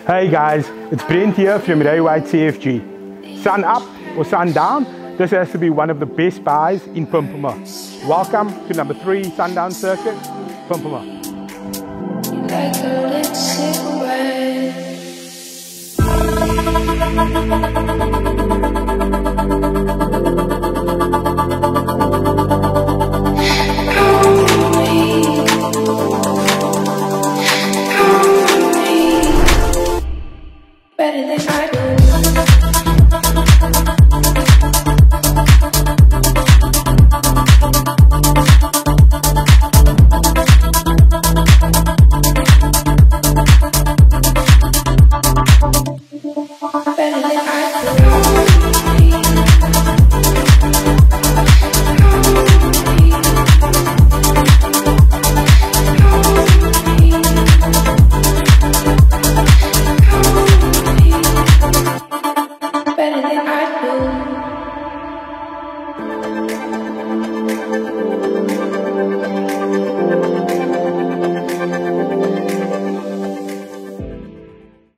Hey guys, it's Brent here from Ray White CFG. Sun up or sun down, this has to be one of the best buys in Pimpama. Welcome to number 3 Sundown Circuit, Pimpama. Like a lit cigarette. Better than I do.